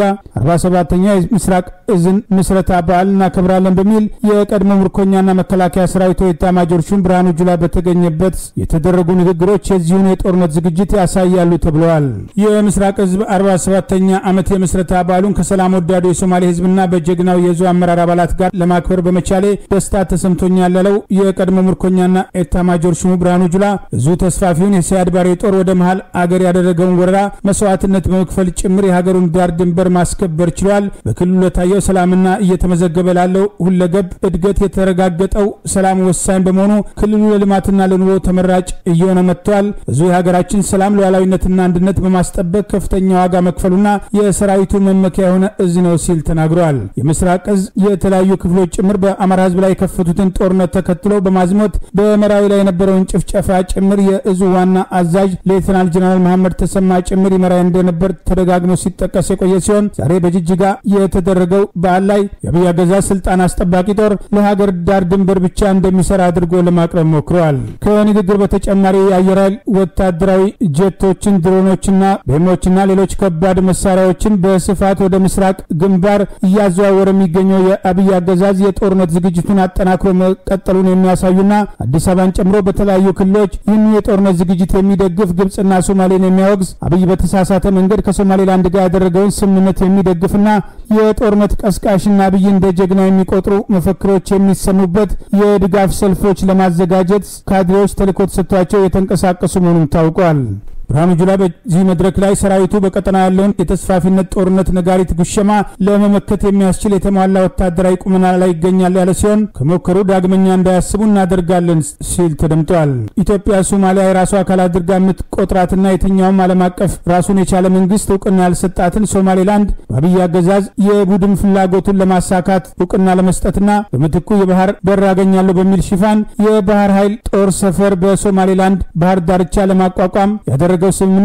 A: 47ኛ የምስራቅ እዝን ምስረታ በዓል እናከብራለን በሚል የቀድሞ ምርኮኛና መከላከያ ሰራዊት ኤታማዦር ሹም ብርሃኑ ጁላ በተገኘበት የተደረጉ ንግግሮች የዚሁን የጦርነት ዝግጅት ያሳያሉ ተብለዋል። የምስራቅ እዝ 47ኛ ዓመት የምስረታ በዓሉን ከሰላም ወዳዱ የሶማሌ ህዝብና በጀግናው የዙ አመራር አባላት ጋር ለማክበር በመቻሌ ደስታ ተሰምቶኛል ያለው የቀድሞ ምርኮኛና ኤታማዦር ሹሙ ብርሃኑ ጁላ እዙ ተስፋፊውን የሲያድ ባሬ ጦር ወደ መሃል አገር ያደረገውን ወረራ መስዋዕትነት በመክፈል ጭምር የሀገሩን ዳር ድንበር ማስከበር ችሏል። በክልሉ ለታየው ሰላምና እየተመዘገበ ላለው ሁለገብ እድገት የተረጋገጠው ሰላም ወሳኝ በመሆኑ ክልሉ ለልማትና ለኑሮ ተመራጭ እየሆነ መጥቷል። እዙ የሀገራችን ሰላም ሉዓላዊነትና አንድነት በማስጠበቅ ከፍተኛ ዋጋ መክፈሉና የሰራዊቱ መመኪያ የሆነ እዝ ነው ሲል ተናግሯል። የምስራቅ እዝ የተለያዩ ክፍሎች ጭምር በአማራ ህዝብ ላይ የከፈቱትን ጦርነት ተከትሎ በማዝመት በመራዊ ላይ የነበረውን ጭፍጨፋ ጭምር የእዙ ዋና አዛዥ ሌተናል ጀነራል መሐመድ ተሰማ ጭምር ይመራ እንደነበር ተደጋግሞ ሲጠቀስ የቆየ ሲሆን ዛሬ በጅጅጋ የተደረገው በዓል ላይ የአብይ አገዛዝ ስልጣን አስጠባቂ ጦር ለሀገር ዳር ድንበር ብቻ እንደሚሰራ አድርጎ ለማቅረብ ሞክረዋል። ከንግግር በተጨማሪ የአየር ኃይል ወታደራዊ ጀቶችን፣ ድሮኖችና ቤሞችና ሌሎች ከባድ መሳሪያዎችን በስፋት ወደ ምስራቅ ግንባር እያዘዋወረ የሚገኘው የአብይ አገዛዝ የጦርነት ዝግጅቱን አጠናክሮ መቀጠሉን የሚያሳዩና አዲስ አበባን ጨምሮ በተለያዩ ክልሎች ይህን የጦርነት ዝግጅት የሚደግፍ ግብጽና ሶማሌን የሚያወግዝ አብይ በተሳሳተ መንገድ ከሶማሌላንድ ጋር ያደረገውን ስምምነት የሚደግፍና የጦርነት ቀስቃሽና አብይ እንደ ጀግና የሚቆጥሩ መፈክሮች የሚሰሙበት የድጋፍ ሰልፎች ለማዘጋጀት ካድሬዎች ተልዕኮ ተሰጥቷቸው የተንቀሳቀሱ መሆኑን ታውቋል። ብርሃኑ ጁላ በዚህ መድረክ ላይ ሰራዊቱ በቀጠና ያለውን የተስፋፊነት ጦርነት ነጋሪት ጉሸማ ለመመከት የሚያስችል የተሟላ ወታደራዊ ቁመና ላይ ይገኛል ያለ ሲሆን ከሞከሩ ዳግመኛ እንዳያስቡ እናደርጋለን ሲል ተደምጧል። ኢትዮጵያ ሶማሊያ የራሷ አካል አድርጋ የምትቆጥራትና የትኛውም ዓለም አቀፍ ራሱን የቻለ መንግስት እውቅና ያልሰጣትን ሶማሌላንድ በአብይ አገዛዝ የቡድን ፍላጎቱን ለማሳካት እውቅና ለመስጠትና በምትኩ የባህር በር አገኛለሁ በሚል ሽፋን የባህር ኃይል ጦር ሰፈር በሶማሌላንድ ባህር ዳርቻ ለማቋቋም ያደረገው ስምምነት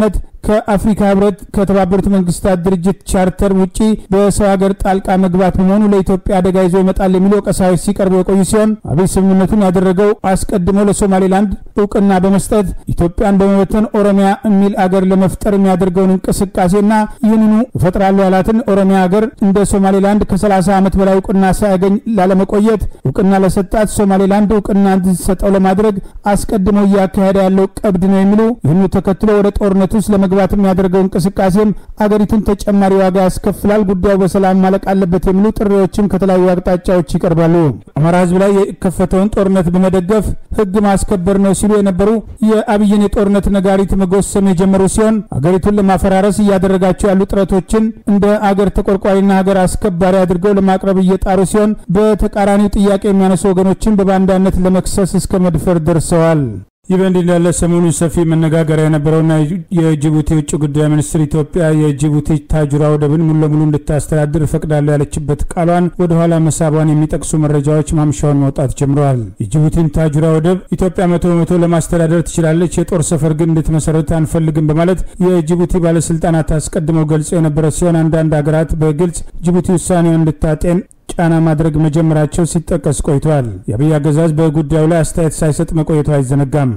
A: ከአፍሪካ ህብረት ከተባበሩት መንግስታት ድርጅት ቻርተር ውጪ በሰው ሀገር ጣልቃ መግባት በመሆኑ ለኢትዮጵያ አደጋ ይዞ ይመጣል የሚሉ ወቀሳዎች ሲቀርቡ የቆዩ ሲሆን አብይ ስምምነቱን ያደረገው አስቀድሞ ለሶማሌላንድ እውቅና በመስጠት ኢትዮጵያን በመበተን ኦሮሚያ የሚል አገር ለመፍጠር የሚያደርገውን እንቅስቃሴና ይህንኑ ይፈጥራሉ ያላትን ኦሮሚያ አገር እንደ ሶማሌላንድ ከ30 ዓመት በላይ እውቅና ሳያገኝ ላለመቆየት እውቅና ለሰጣት ሶማሌላንድ እውቅና እንድትሰጠው ለማድረግ አስቀድሞ እያካሄደ ያለው ቀብድ ነው የሚሉ ይህኑ ተከትሎ ወደ ጦርነት ውስጥ ለመግባት የሚያደርገው እንቅስቃሴም አገሪቱን ተጨማሪ ዋጋ ያስከፍላል፣ ጉዳዩ በሰላም ማለቅ አለበት የሚሉ ጥሪዎችም ከተለያዩ አቅጣጫዎች ይቀርባሉ። አማራ ህዝብ ላይ የከፈተውን ጦርነት በመደገፍ ህግ ማስከበር ነው ሲሉ የነበሩ የአብይን የጦርነት ነጋሪት መጎሰም የጀመሩ ሲሆን አገሪቱን ለማፈራረስ እያደረጋቸው ያሉ ጥረቶችን እንደ አገር ተቆርቋሪና ሀገር አስከባሪ አድርገው ለማቅረብ እየጣሩ ሲሆን በተቃራኒው ጥያቄ የሚያነሱ ወገኖችን በባንዳነት ለመክሰስ እስከ መድፈር ደርሰዋል። ይህ በእንዲህ እንዳለ ሰሞኑን ሰፊ መነጋገሪያ የነበረውና የጅቡቲ ውጭ ጉዳይ ሚኒስትር ኢትዮጵያ የጅቡቲ ታጁራ ወደብን ሙሉ ለሙሉ እንድታስተዳድር እፈቅዳለሁ ያለችበት ቃሏን ወደ ኋላ መሳቧን የሚጠቅሱ መረጃዎች ማምሻውን መውጣት ጀምረዋል። የጅቡቲን ታጁራ ወደብ ኢትዮጵያ 100% ለማስተዳደር ትችላለች፣ የጦር ሰፈር ግን እንድትመሰረት አንፈልግም በማለት የጅቡቲ ባለስልጣናት አስቀድመው ገልጸው የነበረ ሲሆን አንዳንድ ሀገራት በግልጽ ጅቡቲ ውሳኔውን እንድታጤን ጫና ማድረግ መጀመራቸው ሲጠቀስ ቆይቷል። የአብይ አገዛዝ በጉዳዩ ላይ አስተያየት ሳይሰጥ መቆየቱ አይዘነጋም።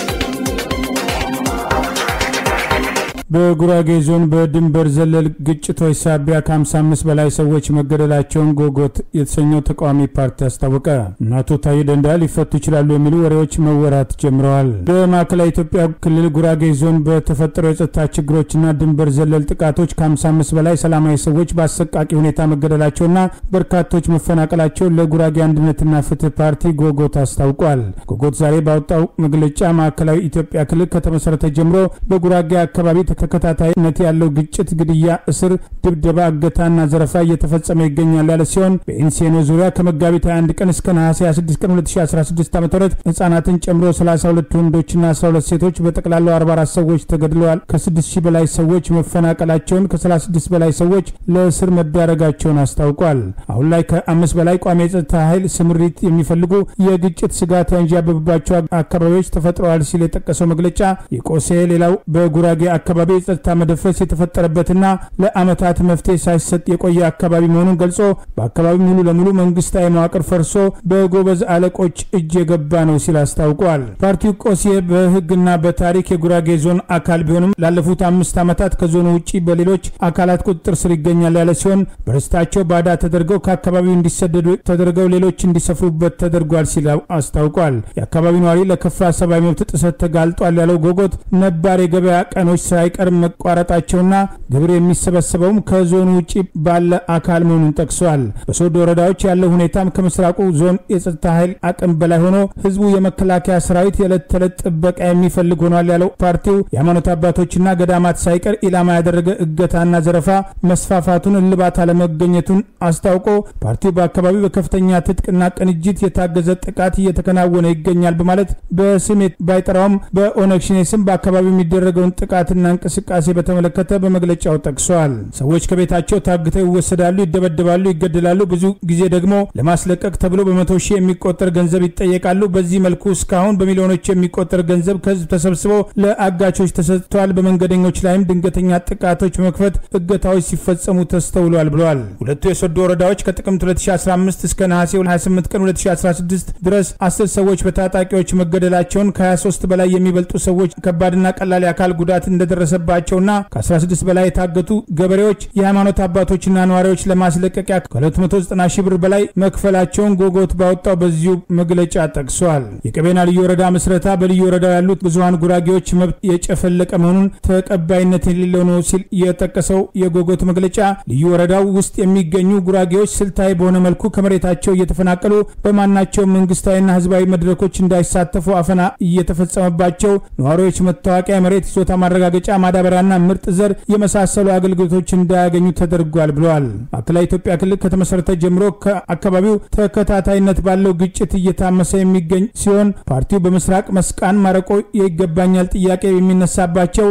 A: በጉራጌ ዞን በድንበር ዘለል ግጭቶች ሳቢያ ከ55 በላይ ሰዎች መገደላቸውን ጎጎት የተሰኘው ተቃዋሚ ፓርቲ አስታወቀ። አቶ ታዬ ደንደዓ ሊፈቱ ይችላሉ የሚሉ ወሬዎች መወራት ጀምረዋል። በማዕከላዊ ኢትዮጵያ ክልል ጉራጌ ዞን በተፈጠሩ የጸጥታ ችግሮችና ድንበር ዘለል ጥቃቶች ከ55 በላይ ሰላማዊ ሰዎች በአሰቃቂ ሁኔታ መገደላቸውና በርካቶች መፈናቀላቸውን ለጉራጌ አንድነትና ፍትህ ፓርቲ ጎጎት አስታውቋል። ጎጎት ዛሬ ባወጣው መግለጫ ማዕከላዊ ኢትዮጵያ ክልል ከተመሰረተ ጀምሮ በጉራጌ አካባቢ ተከታታይነት ያለው ግጭት፣ ግድያ፣ እስር፣ ድብደባ፣ እገታና ዘረፋ እየተፈጸመ ይገኛል ያለ ሲሆን በኢንሴኖ ዙሪያ ከመጋቢት 21 ቀን እስከ ነሐሴ 26 ቀን 2016 ዓ.ም ህጻናትን ጨምሮ 32 ወንዶችና 12 ሴቶች በጠቅላላው 44 ሰዎች ተገድለዋል። ከ6000 በላይ ሰዎች መፈናቀላቸውን፣ ከ36 በላይ ሰዎች ለእስር መዳረጋቸውን አስታውቋል። አሁን ላይ ከ5 በላይ ቋሚ የጸጥታ ኃይል ስምሪት የሚፈልጉ የግጭት ስጋት ያንዣበበባቸው አካባቢዎች ተፈጥረዋል ሲል የጠቀሰው መግለጫ የቆሴ ሌላው በጉራጌ አካባቢ የጸጥታ መደፍረስ የተፈጠረበትና ለአመታት መፍትሄ ሳይሰጥ የቆየ አካባቢ መሆኑን ገልጾ በአካባቢው ሙሉ ለሙሉ መንግስታዊ መዋቅር ፈርሶ በጎበዝ አለቆች እጅ የገባ ነው ሲል አስታውቋል። ፓርቲው ቆሴ በህግና በታሪክ የጉራጌ ዞን አካል ቢሆንም ላለፉት 5 ዓመታት ከዞኑ ውጪ በሌሎች አካላት ቁጥጥር ስር ይገኛል ያለ ሲሆን በርስታቸው ባዳ ተደርገው ከአካባቢው እንዲሰደዱ ተደርገው ሌሎች እንዲሰፍሩበት ተደርጓል ሲል አስታውቋል። የአካባቢው ነዋሪ ለከፋ ሰብአዊ መብት ጥሰት ተጋልጧል ያለው ጎጎት ነባር የገበያ ቀኖች ሳይቀር መቋረጣቸውና ግብር የሚሰበሰበውም ከዞኑ ውጪ ባለ አካል መሆኑን ጠቅሷል። በሶዶ ወረዳዎች ያለው ሁኔታም ከምስራቁ ዞን የጸጥታ ኃይል አቅም በላይ ሆኖ ህዝቡ የመከላከያ ሰራዊት የዕለት ተዕለት ጥበቃ የሚፈልግ ሆኗል ያለው ፓርቲው የሃይማኖት አባቶችና ገዳማት ሳይቀር ኢላማ ያደረገ እገታና ዘረፋ መስፋፋቱን እልባት አለመገኘቱን አስታውቆ ፓርቲው በአካባቢው በከፍተኛ ትጥቅና ቅንጅት የታገዘ ጥቃት እየተከናወነ ይገኛል በማለት በስም ባይጠራውም በኦነግ ሸኔ ስም በአካባቢው የሚደረገውን ጥቃትና እንቅስቃሴ በተመለከተ በመግለጫው ጠቅሷል። ሰዎች ከቤታቸው ታግተው ይወሰዳሉ፣ ይደበደባሉ፣ ይገደላሉ። ብዙ ጊዜ ደግሞ ለማስለቀቅ ተብሎ በ100 ሺህ የሚቆጠር ገንዘብ ይጠየቃሉ። በዚህ መልኩ እስካሁን በሚሊዮኖች የሚቆጠር ገንዘብ ከህዝብ ተሰብስቦ ለአጋቾች ተሰጥቷል። በመንገደኞች ላይም ድንገተኛ ጥቃቶች በመክፈት እገታዎች ሲፈጸሙ ተስተውሏል ብለዋል። ሁለቱ የሶዶ ወረዳዎች ከጥቅምት 2015 እስከ ነሐሴ 28 ቀን 2016 ድረስ 10 ሰዎች በታጣቂዎች መገደላቸውን፣ ከ23 በላይ የሚበልጡ ሰዎች ከባድና ቀላል የአካል ጉዳት እንደደረሰባቸውና ከ16 በላይ የታገቱ ገበሬዎች፣ የሃይማኖት አባቶችና ነዋሪዎች ለማስለቀቂያ ከ290 ሺህ ብር በላይ መክፈላቸውን ጎጎት ባወጣው በዚሁ መግለጫ ጠቅሷል። የቀቤና ልዩ ወረዳ መስረታ በልዩ ወረዳው ያሉት ብዙሃን ጉራጌዎች መብት የጨፈለቀ መሆኑን ተቀባይነት የሌለው ነው ሲል የጠቀሰው የጎጎት መግለጫ ልዩ ወረዳው ውስጥ የሚገኙ ጉራጌዎች ስልታዊ በሆነ መልኩ ከመሬታቸው እየተፈናቀሉ በማናቸው መንግስታዊና ህዝባዊ መድረኮች እንዳይሳተፉ አፈና እየተፈጸመባቸው ነዋሪዎች መታወቂያ፣ መሬት ይዞታ ማረጋገጫ፣ ማዳበሪያና ምርጥ ዘር የመሳሰሉ አገልግሎቶች እንዳያገኙ ተደርጓል ብለዋል። ማዕከላዊ ኢትዮጵያ ክልል ከተመሰረተ ጀምሮ ከአካባቢው ተከታታይነት ባለው ግጭት እየታመሰ የሚገኝ ሲሆን ፓርቲው በምስራቅ መስቃን ማረቆ የይገባኛል ጥያቄ የሚነሳባቸው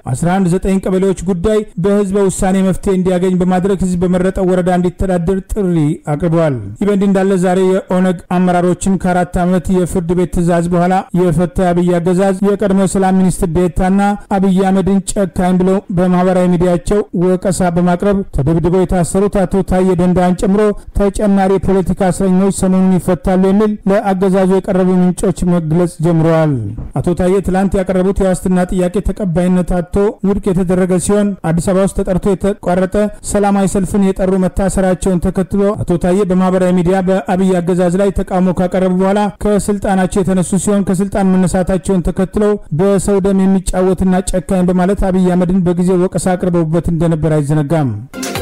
A: የ119 ቀበሌዎች ጉዳይ በህዝበ ውሳኔ መፍትሄ እንዲያገኝ በማድረግ ህዝብ በመረጠው ወረዳ እንዲተዳደር ጥሪ አቅርበዋል። ይህ በእንዲህ እንዳለ ዛሬ የኦነግ አመራሮችን ከ4 ዓመት የፍርድ ቤት ትዕዛዝ በኋላ የፈታ አብይ አገዛዝ የቀድሞ ሰላም ሚኒስትር ዴኤታና አብይ አህመድን ጨካኝ ብለው በማህበራዊ ሚዲያቸው ወቀሳ በማቅረብ ተደብድበው የታሰሩት አቶ ታዬ ደንዳን ጨምሮ ተጨማሪ ፖለቲካ እስረኞች ሰሞኑን ይፈታሉ የሚል ለአገዛዙ የቀረቡ ምንጮች መግለጽ ጀምረዋል። አቶ ታዬ ትላንት ያቀረቡት የዋስትና ጥያቄ ተቀባይነት አጥቶ ውድቅ የተደረገ ሲሆን አዲስ አበባ ውስጥ ተጠርቶ የተቋረጠ ሰላማዊ ሰልፍን የጠሩ መታሰራቸውን ተከትሎ አቶ ታዬ በማህበራዊ ሚዲያ በአብይ አገዛዝ ላይ ተቃውሞ ካቀረቡ በኋላ ከስልጣናቸው የተነሱ ሲሆን ከስልጣን መነሳታቸውን ተከትሎ በሰው ደም የሚጫወትና ጨካኝ በማለት አብይ አህመድን በጊዜው ወቀሳ አቅርበውበት እንደነበር አይዘነጋም።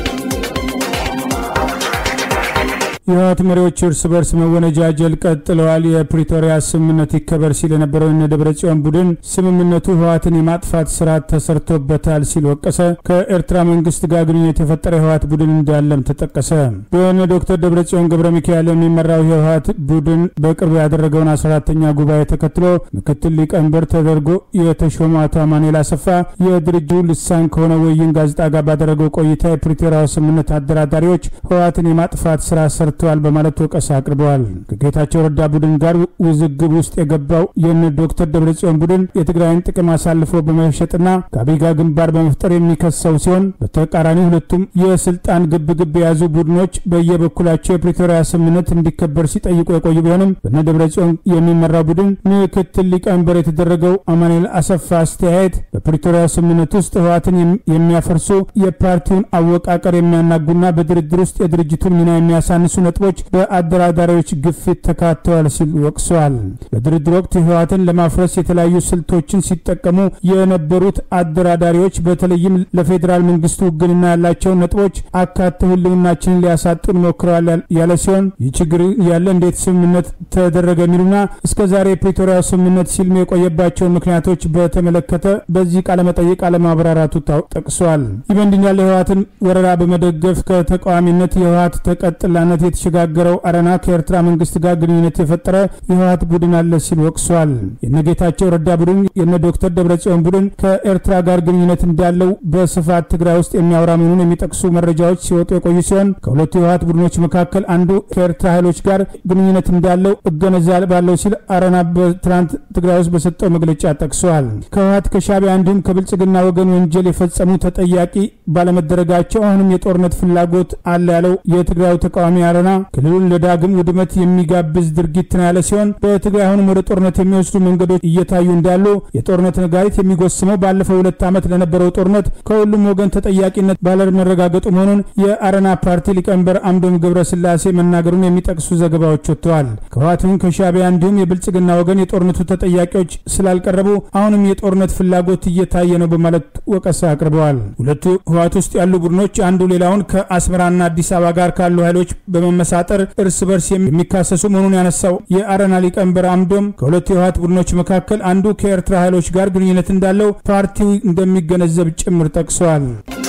A: የህወሓት መሪዎች እርስ በርስ መወነጃጀል ቀጥለዋል። የፕሪቶሪያ ስምምነት ይከበር ሲል የነበረው የደብረጽዮን ቡድን ስምምነቱ ህወሓትን የማጥፋት ስራ ተሰርቶበታል ሲል ወቀሰ። ከኤርትራ መንግስት ጋር ግንኙነት የፈጠረ የህወሓት ቡድን እንዳለም ተጠቀሰ። በእነ ዶክተር ደብረጽዮን ገብረ ሚካኤል የሚመራው የህወሓት ቡድን በቅርቡ ያደረገውን 14ኛ ጉባኤ ተከትሎ ምክትል ሊቀመንበር ተደርጎ የተሾመው አቶ አማኑኤል አሰፋ የድርጅቱ ልሳን ከሆነ ወይን ጋዜጣ ጋር ባደረገው ቆይታ የፕሪቶሪያ ስምምነት አደራዳሪዎች ህወሓትን የማጥፋት ስራ ሰርተዋል በማለት ወቀሳ አቅርበዋል። ከጌታቸው ረዳ ቡድን ጋር ውዝግብ ውስጥ የገባው የነ ዶክተር ደብረጽዮን ቡድን የትግራይን ጥቅም አሳልፎ በመሸጥና ከአብይ ጋር ግንባር በመፍጠር የሚከሰው ሲሆን በተቃራኒ ሁለቱም የስልጣን ግብግብ የያዙ ቡድኖች በየበኩላቸው የፕሪቶሪያ ስምምነት እንዲከበር ሲጠይቁ የቆዩ ቢሆንም በነ ደብረጽዮን የሚመራው ቡድን ምክትል ሊቀመንበር የተደረገው አማኑኤል አሰፋ አስተያየት በፕሪቶሪያ ስምምነት ውስጥ ህወሓትን የሚያፈርሱ የፓርቲውን አወቃቀር የሚያናጉና በድርድር ውስጥ የድርጅቱን ሚና የሚያሳንሱ ነጥቦች በአደራዳሪዎች ግፊት ተካተዋል ሲል ወቅሰዋል። በድርድር ወቅት ህወሓትን ለማፍረስ የተለያዩ ስልቶችን ሲጠቀሙ የነበሩት አደራዳሪዎች በተለይም ለፌዴራል መንግስቱ ውግንና ያላቸው ነጥቦች አካተው ህልውናችንን ሊያሳጡን ሞክረዋል ያለ ሲሆን ይህ ችግር ያለ እንዴት ስምምነት ተደረገ የሚሉና እስከዛሬ የፕሪቶሪያ ስምምነት ሲልም የቆየባቸው ምክንያቶች በተመለከተ በዚህ ቃለ መጠይቅ አለማብራራቱ ጠቅሷል። ይህ በእንዲህ እንዳለ ህወሓትን ወረራ በመደገፍ ከተቃዋሚነት የህወሓት ተቀጥላነት የተሸጋገረው አረና ከኤርትራ መንግስት ጋር ግንኙነት የፈጠረ የህወሓት ቡድን አለ ሲል ወቅሷል። የነጌታቸው ረዳ ቡድን የነ ዶክተር ደብረጽዮን ቡድን ከኤርትራ ጋር ግንኙነት እንዳለው በስፋት ትግራይ ውስጥ የሚያወራ መሆኑን የሚጠቅሱ መረጃዎች ሲወጡ የቆዩ ሲሆን ከሁለቱ የህወሓት ቡድኖች መካከል አንዱ ከኤርትራ ኃይሎች ጋር ግንኙነት እንዳለው እገነዘባለሁ ሲል አረና በትናንት ትግራይ ውስጥ በሰጠው መግለጫ ጠቅሷል። ከህወሓት ከሻዕቢያ እንዲሁም ከብልጽግና ወገን ወንጀል የፈጸሙ ተጠያቂ ባለመደረጋቸው አሁንም የጦርነት ፍላጎት አለ ያለው የትግራይ ተቃዋሚ አረና ክልሉን ለዳግም ውድመት የሚጋብዝ ድርጊት ነው ያለ ሲሆን በትግራይ አሁንም ወደ ጦርነት የሚወስዱ መንገዶች እየታዩ እንዳሉ የጦርነት ነጋሪት የሚጎስመው ባለፈው 2 ዓመት ለነበረው ጦርነት ከሁሉም ወገን ተጠያቂነት ባለመረጋገጡ መሆኑን የአረና ፓርቲ ሊቀመንበር አምዶም ገብረስላሴ መናገሩን የሚጠቅሱ ዘገባዎች ወጥተዋል። ከህወሓትም ከሻዕቢያ እንዲሁም የብልጽግና ወገን የጦርነቱ ተጠያቂዎች ስላልቀረቡ አሁንም የጦርነት ፍላጎት እየታየ ነው በማለት ወቀሳ አቅርበዋል። ሁለቱ ህወሓት ውስጥ ያሉ ቡድኖች አንዱ ሌላውን ከአስመራና አዲስ አበባ ጋር ካሉ ኃይሎች በመመሳጠር እርስ በርስ የሚካሰሱ መሆኑን ያነሳው የአረና ሊቀመንበር አምዶም ከሁለቱ የህወሓት ቡድኖች መካከል አንዱ ከኤርትራ ኃይሎች ጋር ግንኙነት እንዳለው ፓርቲው እንደሚገነዘብ ጭምር ጠቅሰዋል።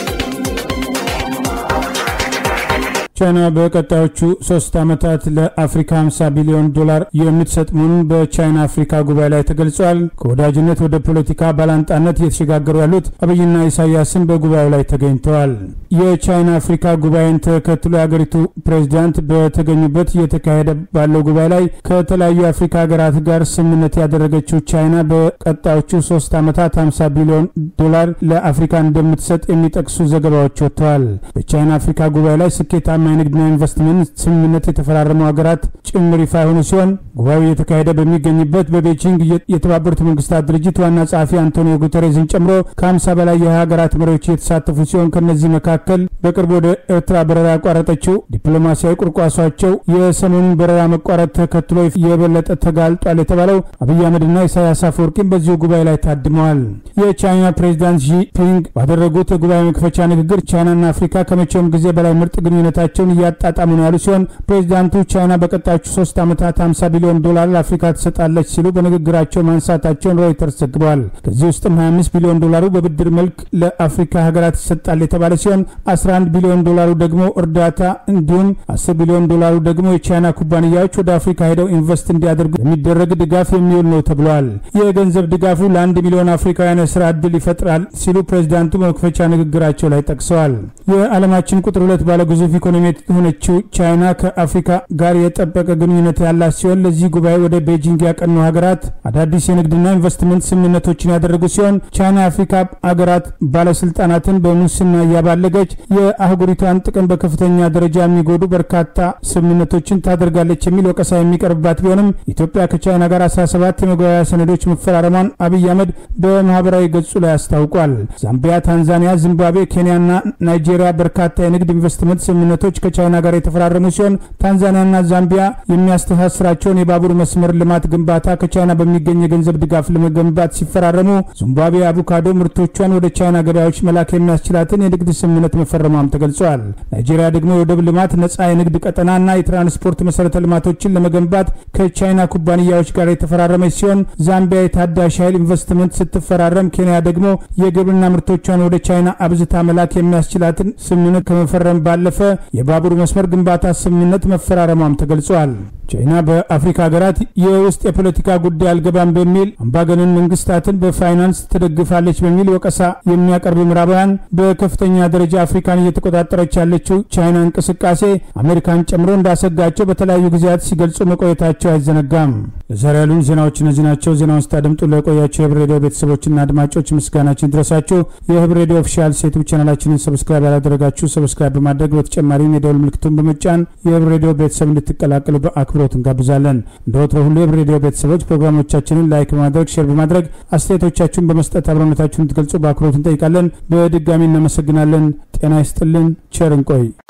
A: ቻይና በቀጣዮቹ 3 ዓመታት ለአፍሪካ $50 ቢሊዮን የምትሰጥ መሆኑን በቻይና አፍሪካ ጉባኤ ላይ ተገልጿል። ከወዳጅነት ወደ ፖለቲካ ባላንጣነት እየተሸጋገሩ ያሉት አብይና ኢሳያስን በጉባኤው ላይ ተገኝተዋል። የቻይና አፍሪካ ጉባኤን ተከትሎ የአገሪቱ ፕሬዝዳንት በተገኙበት እየተካሄደ ባለው ጉባኤ ላይ ከተለያዩ አፍሪካ ሀገራት ጋር ስምምነት ያደረገችው ቻይና በቀጣዮቹ 3 ዓመታት $50 ቢሊዮን ለአፍሪካ እንደምትሰጥ የሚጠቅሱ ዘገባዎች ወጥተዋል። በቻይና አፍሪካ ጉባኤ ላይ ስኬታማ የንግድና ኢንቨስትመንት ስምምነት የተፈራረሙ ሀገራት ጭምር ይፋ የሆኑ ሲሆን ጉባኤው የተካሄደ በሚገኝበት በቤጂንግ የተባበሩት መንግስታት ድርጅት ዋና ጸሐፊ አንቶኒዮ ጉተሬዝን ጨምሮ ከ50 በላይ የሀገራት መሪዎች የተሳተፉ ሲሆን ከነዚህ መካከል በቅርቡ ወደ ኤርትራ በረራ ያቋረጠችው ዲፕሎማሲያዊ ቁርቋሷቸው የሰሞኑን በረራ መቋረጥ ተከትሎ የበለጠ ተጋልጧል የተባለው አብይ አህመድና ኢሳያስ አፈወርቂም በዚሁ ጉባኤ ላይ ታድመዋል። የቻይና ፕሬዝዳንት ዢ ፒንግ ባደረጉት የጉባኤ መክፈቻ ንግግር ቻይናና አፍሪካ ከመቼውም ጊዜ በላይ ምርጥ ግንኙነታቸው እያጣጣሙ ነው ያሉ ሲሆን ፕሬዝዳንቱ ቻይና በቀጣዮቹ 3 ዓመታት $50 ቢሊዮን ለአፍሪካ ትሰጣለች ሲሉ በንግግራቸው ማንሳታቸውን ሮይተርስ ዘግቧል። ከዚህ ውስጥም $25 ቢሊዮን በብድር መልክ ለአፍሪካ ሀገራት ይሰጣል የተባለ ሲሆን $11 ቢሊዮን ደግሞ እርዳታ እንዲሁም $10 ቢሊዮን ደግሞ የቻይና ኩባንያዎች ወደ አፍሪካ ሄደው ኢንቨስት እንዲያደርጉ የሚደረግ ድጋፍ የሚውል ነው ተብሏል። የገንዘብ ድጋፉ ለ1 ሚሊዮን አፍሪካውያን የሥራ ዕድል ይፈጥራል ሲሉ ፕሬዝዳንቱ በመክፈቻ ንግግራቸው ላይ ጠቅሰዋል። የዓለማችን ቁጥር 2 ባለ ግዙፍ ኢኮኖሚ ጎረቤት ሆነችው ቻይና ከአፍሪካ ጋር የጠበቀ ግንኙነት ያላት ሲሆን ለዚህ ጉባኤ ወደ ቤጂንግ ያቀኑ ሀገራት አዳዲስ የንግድና ኢንቨስትመንት ስምምነቶችን ያደረጉ ሲሆን ቻይና የአፍሪካ ሀገራት ባለስልጣናትን በሙስና ያባለገች የአህጉሪቷን ጥቅም በከፍተኛ ደረጃ የሚጎዱ በርካታ ስምምነቶችን ታደርጋለች የሚል ወቀሳ የሚቀርብባት ቢሆንም ኢትዮጵያ ከቻይና ጋር 17 የመግባቢያ ሰነዶች መፈራረሟን አብይ አህመድ በማህበራዊ ገጹ ላይ አስታውቋል። ዛምቢያ፣ ታንዛኒያ፣ ዚምባብዌ፣ ኬንያና ናይጄሪያ በርካታ የንግድ ኢንቨስትመንት ስምምነቶች ከቻይና ጋር የተፈራረሙ ሲሆን ታንዛኒያና ዛምቢያ የሚያስተሳስራቸውን የባቡር መስመር ልማት ግንባታ ከቻይና በሚገኝ የገንዘብ ድጋፍ ለመገንባት ሲፈራረሙ ዚምባብዌ አቮካዶ ምርቶቿን ወደ ቻይና ገበያዎች መላክ የሚያስችላትን የንግድ ስምምነት መፈረሟም ተገልጿል። ናይጄሪያ ደግሞ የወደብ ልማት፣ ነጻ የንግድ ቀጠናና የትራንስፖርት መሰረተ ልማቶችን ለመገንባት ከቻይና ኩባንያዎች ጋር የተፈራረመች ሲሆን ዛምቢያ የታዳሽ ኃይል ኢንቨስትመንት ስትፈራረም ኬንያ ደግሞ የግብርና ምርቶቿን ወደ ቻይና አብዝታ መላክ የሚያስችላትን ስምምነት ከመፈረም ባለፈ የባቡር መስመር ግንባታ ስምምነት መፈራረሟም ተገልጿል። ቻይና በአፍሪካ ሀገራት የውስጥ የፖለቲካ ጉዳይ አልገባም በሚል አምባገነን መንግስታትን በፋይናንስ ትደግፋለች በሚል ወቀሳ የሚያቀርቡ ምዕራባውያን በከፍተኛ ደረጃ አፍሪካን እየተቆጣጠረች ያለችው ቻይና እንቅስቃሴ አሜሪካን ጨምሮ እንዳሰጋቸው በተለያዩ ጊዜያት ሲገልጹ መቆየታቸው አይዘነጋም። ለዛሬ ያሉን ዜናዎች እነዚህ ናቸው። ዜናውን ስታደምጡ ለቆያችሁ የህብር ሬዲዮ ቤተሰቦችና አድማጮች ምስጋናችን ይድረሳችሁ። የህብር ሬዲዮ ኦፊሻል ዩቲዩብ ቻናላችንን ሰብስክራይብ ያላደረጋችሁ ሰብስክራይብ በማድረግ በተጨማሪም የደወል ምልክቱን በመጫን የህብር ሬዲዮ ቤተሰብ እንድትቀላቀሉ በአክብሮት እንጋብዛለን። እንደወትሮው ሁሉ የህብር ሬዲዮ ቤተሰቦች ፕሮግራሞቻችንን ላይክ በማድረግ ሼር በማድረግ አስተያየቶቻችሁን በመስጠት አብሮነታችሁን እንድትገልጹ በአክብሮት እንጠይቃለን። በድጋሚ እናመሰግናለን። ጤና ይስጥልን። ቸር እንቆይ።